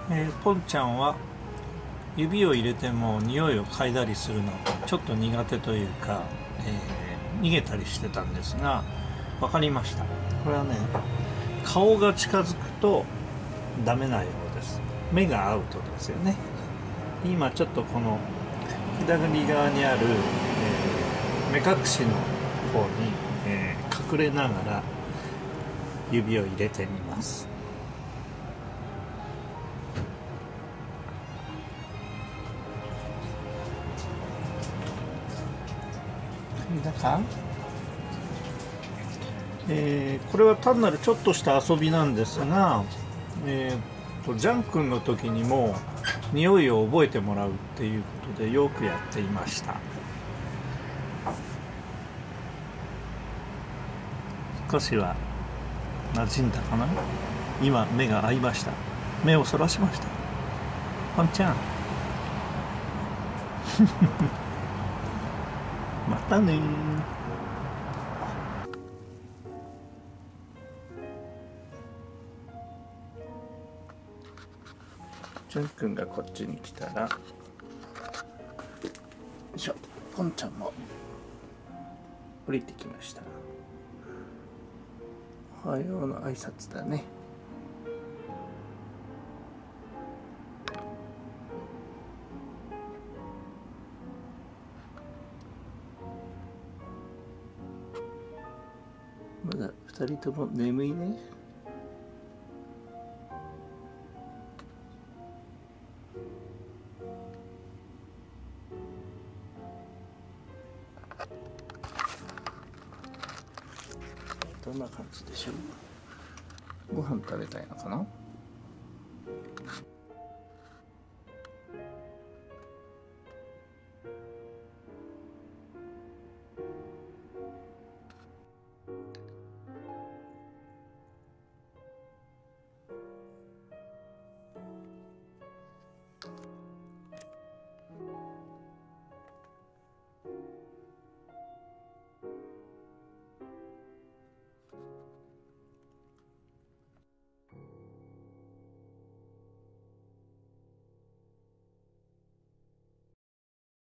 ポンちゃんは指を入れても匂いを嗅いだりするのがちょっと苦手というか、逃げたりしてたんですが、分かりました。これはね、顔が近づくとダメなようです。目がアウトですよね。今ちょっとこの左側にある、目隠しの方に、隠れながら指を入れてみます。だからこれは単なるちょっとした遊びなんですが、ジャン君の時にも匂いを覚えてもらうっていうことでよくやっていました。少しは馴染んだかな。今目が合いました。目をそらしました。ポンちゃんまたね。ジュン君がこっちに来たら、よいしょ、ポンちゃんも降りてきました。おはようの挨拶だね。まだ2人とも眠いね。どんな感じでしょう。ご飯食べたいのかな。